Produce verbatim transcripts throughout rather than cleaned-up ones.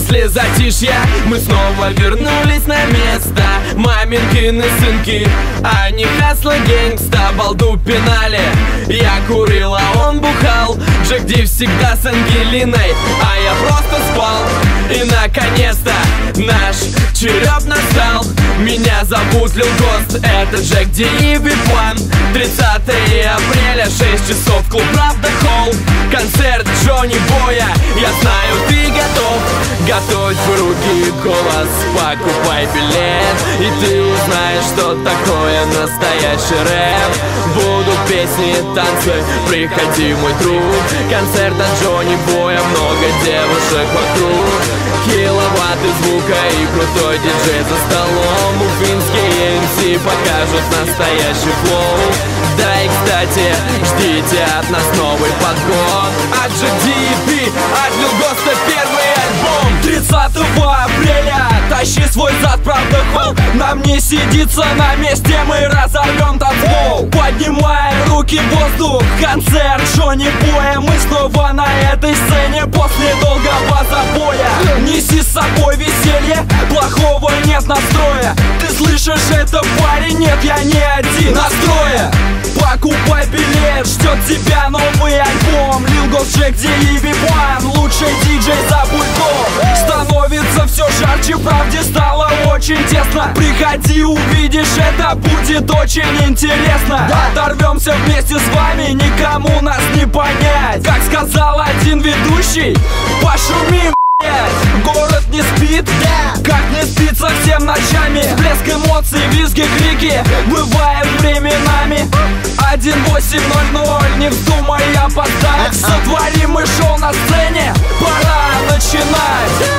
После затишья мы снова вернулись на место. Маминкины сынки, они хасло гэнгста. Балду пинали, я курил, а он бухал. Джек Ди всегда с Ангелиной, а я просто спал. И наконец-то наш черед настал. Меня зовут Лил Гост, это Джек Ди и Випан. Тридцатое апреля, шесть часов, клуб Правда Холл. Концерт Джонни Боя, я знаю, ты готов. Готовь руки, голос, покупай билет, и ты узнаешь, что такое настоящий рэп. Будут песни, танцы, приходи, мой друг. Концерт от Джонни Боя, много девушек вокруг. Киловатты звука и крутой диджей за столом. Уфимские эм си покажут настоящий флоу. Да и кстати, ждите от нас новый подгон. От джи ди пи, от Лил Госта первый альбом. Тридцатого апреля тащи свой зад, правда холл. Нам не сидится на месте, мы разорвем танцпол. Поднимай руки в воздух, концерт Джонни Боя. Мы снова на этой сцене после долгого забоя. Неси с собой веселье, плохого нет настроя. Ты слышишь это, парень? Нет, я не один. Настроя, покупай билет, ждет тебя новый альбом. Лил Гост, Джек Ди и Випан, лучший диджей за пультом. Становится все жарче, правде стало очень тесно. Приходи, увидишь, это будет очень интересно. Оторвемся вместе с вами, никому нас не понять. Как сказал один ведущий, пошумим. Город не спит, yeah. Как не спится всем ночами. Всплеск эмоций, визги, крики бывает временами. Один восемь ноль ноль, не вздумай опоздать. Сотворим мы шоу на сцене, пора начинать.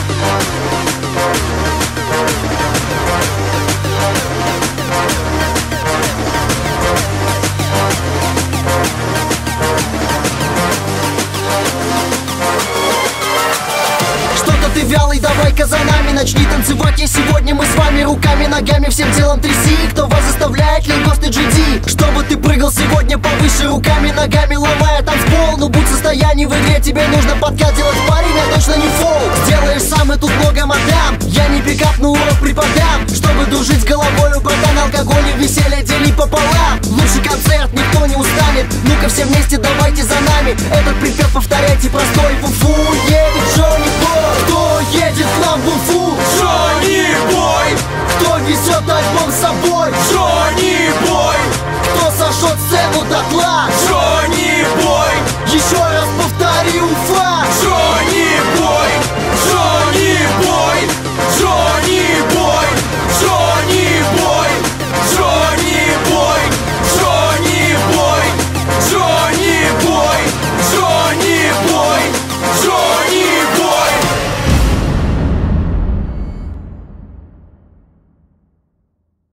Ты вялый, давай-ка за нами начни танцевать. И сегодня мы с вами руками, ногами, всем телом тряси. Кто вас заставляет, Лил Гост и джи ди? Чтобы ты прыгал сегодня повыше, руками, ногами, ломая танцпол. Ну будь в состоянии в игре, тебе нужно подкат делать, парень, а точно не фол. Сделаешь сам, и тут много мадам. Я не пикап, но урок преподам. Чтобы дружить с головой, братан, алкоголь и веселье дели пополам. Лучший концерт, никто не устанет. Ну-ка все вместе, давайте за нами. Этот припев повторяйте простой. В Уфу едет Джонни Бой. Кто едет к нам в Уфу? Джонни Бой. Кто везет альбом с собой? Джонни Бой. Кто сожжет сцену дотла? Джонни Бой. Еще